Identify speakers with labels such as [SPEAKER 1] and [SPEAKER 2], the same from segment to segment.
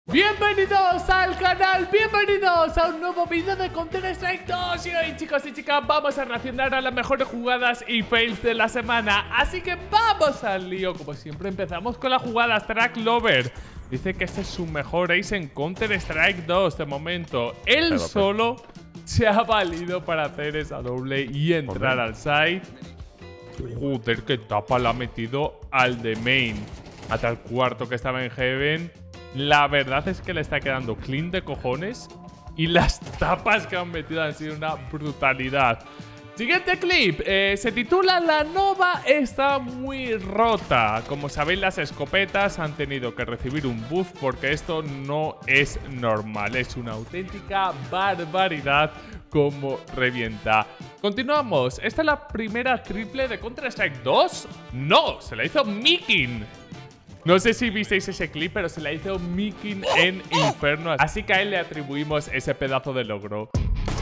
[SPEAKER 1] Bienvenidos al canal, bienvenidos a un nuevo vídeo de Counter-Strike 2. Y hoy, chicos y chicas, vamos a reaccionar a las mejores jugadas y fails de la semana. Así que vamos al lío. Como siempre, empezamos con las jugadas. Track Lover dice que este es su mejor ace en Counter-Strike 2 de momento. Él solo se ha valido para hacer esa doble y entrar al site. Joder, qué tapa la ha metido al de main. Hasta el cuarto que estaba en Heaven. La verdad es que le está quedando clean de cojones. Y las tapas que han metido han sido una brutalidad. Siguiente clip. Se titula La Nova está muy rota. Como sabéis, las escopetas han tenido que recibir un buff porque esto no es normal. Es una auténtica barbaridad como revienta. Continuamos. ¿Esta es la primera triple de Counter-Strike 2? No, se la hizo Mikin. No sé si visteis ese clip, pero se la hizo Mikin en Inferno. Así que a él le atribuimos ese pedazo de logro.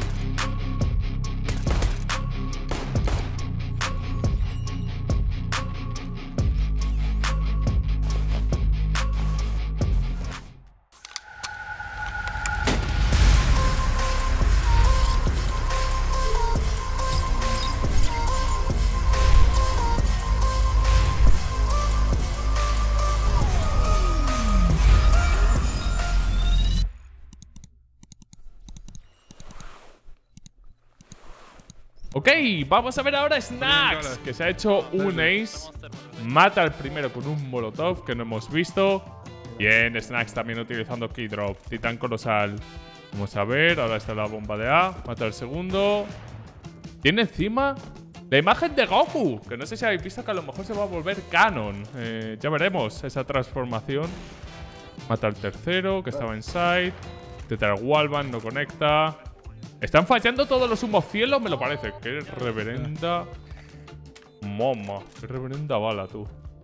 [SPEAKER 1] Ok, vamos a ver ahora Snax, que se ha hecho un ace. Mata al primero con un molotov que no hemos visto. Bien, Snax también utilizando keydrop. Titán colosal. Vamos a ver, ahora está la bomba de A. Mata al segundo. Tiene encima la imagen de Goku, que no sé si habéis visto que a lo mejor se va a volver canon. Ya veremos esa transformación. Mata al tercero, que estaba en side. Tetra Wallbang no conecta. Están fallando todos los humos cielos, me lo parece. Qué reverenda moma. Qué reverenda bala, tú.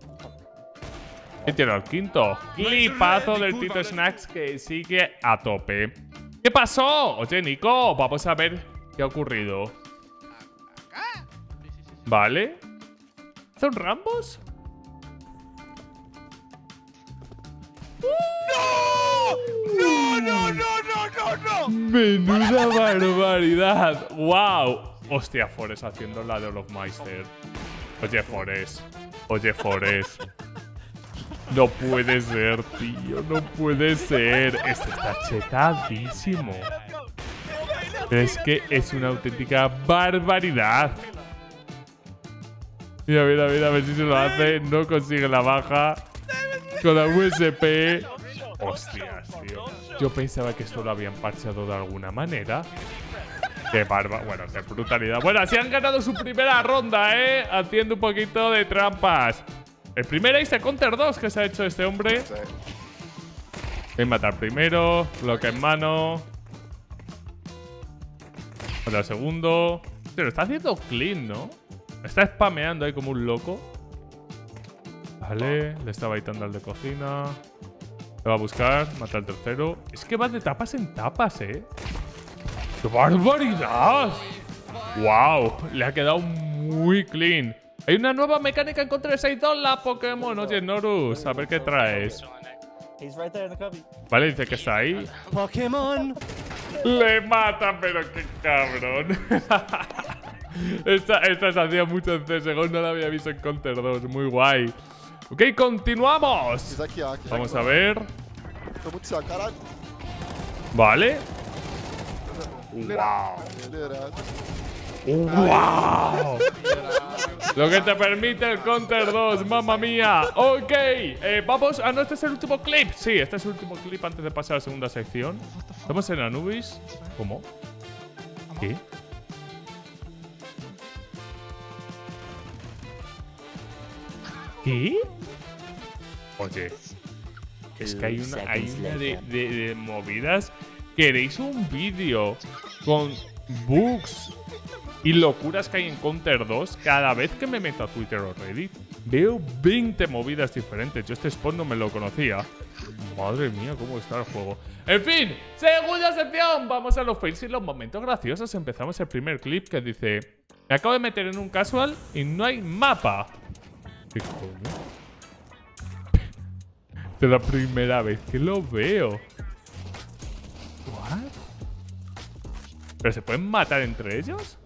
[SPEAKER 1] Y tiene al quinto. Clipazo del Tito Snax que sigue a tope. ¿Qué pasó? Oye, Nico, vamos a ver qué ha ocurrido. Vale. ¿Son Rambos?
[SPEAKER 2] ¡No!
[SPEAKER 1] ¡Menuda barbaridad! ¡Wow! Hostia, Forest haciendo la de Olofmeister. Oye, Forest. Oye, Forest. No puede ser, tío. No puede ser. Este está chetadísimo. Pero es que es una auténtica barbaridad. Mira, a ver si se lo hace. No consigue la baja. Con la USP. Hostias, tío. Yo pensaba que esto lo habían parcheado de alguna manera. Qué barba. Bueno, qué brutalidad. Bueno, así han ganado su primera ronda, haciendo un poquito de trampas. El primer ace de Counter 2 que se ha hecho este hombre. Voy a matar primero. Bloque en mano. Mata el segundo. Se lo está haciendo clean, ¿no? Está spameando ahí como un loco. Vale, le está baitando al de cocina. Le va a buscar, mata al tercero. Es que va de tapas en tapas, ¡Qué barbaridad! ¡Wow! Le ha quedado muy clean. Hay una nueva mecánica en Counter-Strike 2, la Pokémon. Oye, Norus, a ver qué traes. Vale, dice que está ahí.
[SPEAKER 2] Pokémon.
[SPEAKER 1] Le mata, pero qué cabrón. Esta se hacía mucho en CSGO, no la había visto en Counter 2. Muy guay. Ok, continuamos. Vamos a ver. Vale. Wow. ¡Wow! Lo que te permite el Counter 2, mamma mía. Ok, vamos. Ah, no, este es el último clip. Sí, este es el último clip antes de pasar a la segunda sección. Estamos en Anubis. ¿Cómo? ¿Qué? ¿Qué? Oye, es que hay una de movidas. ¿Queréis un vídeo con bugs y locuras que hay en Counter 2? Cada vez que me meto a Twitter o Reddit, veo 20 movidas diferentes. Yo este spawn no me lo conocía. Madre mía, cómo está el juego. En fin, segunda sección. Vamos a los fails y los momentos graciosos. Empezamos el primer clip que dice: me acabo de meter en un casual y no hay mapa. ¿Qué coño? De la primera vez que lo veo. ¿What? ¿Pero se pueden matar entre ellos?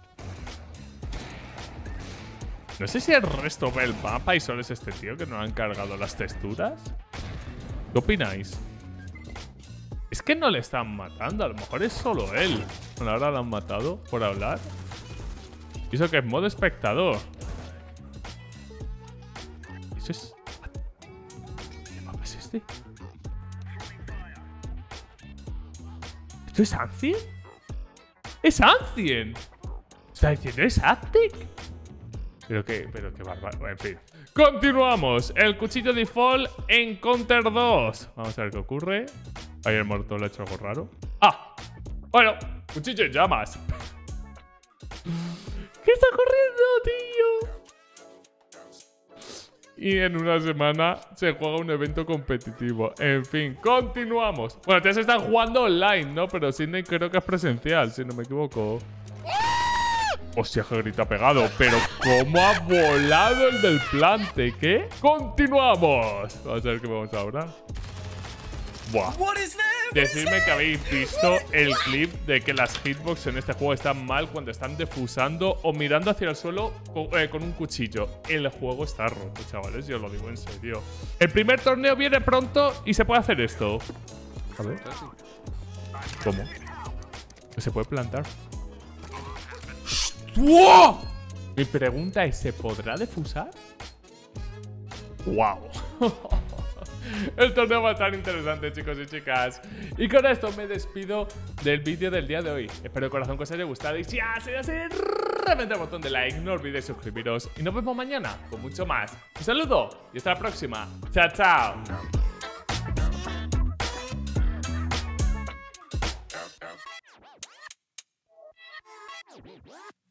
[SPEAKER 1] No sé si el resto ve el mapa y solo es este tío que no han cargado las texturas. ¿Qué opináis? Es que no le están matando, a lo mejor es solo él. Bueno, ahora lo han matado por hablar. ¿Y eso que es modo espectador? ¿Eso es...? ¿Qué mapa es este? ¿Esto es Ancien? ¡Es Ancien! ¿Está diciendo es Aztec? Pero qué bárbaro, en fin. Continuamos. El cuchillo default en Counter 2. Vamos a ver qué ocurre. Ahí el muerto le ha hecho algo raro. ¡Ah! Bueno, cuchillo en llamas. ¿Qué está ocurriendo, tío? Y en una semana se juega un evento competitivo. En fin, continuamos. Bueno, ya se están jugando online, ¿no? Pero Sydney creo que es presencial, si no me equivoco. Hostia, qué grita pegado. Pero cómo ha volado el del plante, ¿qué? ¡Continuamos! Vamos a ver qué vamos ahora. Buah. Decidme que habéis visto el clip de que las hitbox en este juego están mal cuando están defusando o mirando hacia el suelo con un cuchillo. El juego está roto, chavales, yo lo digo en serio. El primer torneo viene pronto y se puede hacer esto. A ver. ¿Cómo? ¿Se puede plantar? ¡Wow! Mi pregunta es, ¿se podrá defusar? ¡Wow! El torneo va a estar interesante, chicos y chicas. Y con esto me despido del vídeo del día de hoy. Espero de corazón que os haya gustado. Y si ha sido así, reventad el botón de like. No olvidéis suscribiros. Y nos vemos mañana con mucho más. Un saludo y hasta la próxima. ¡Chao, chao!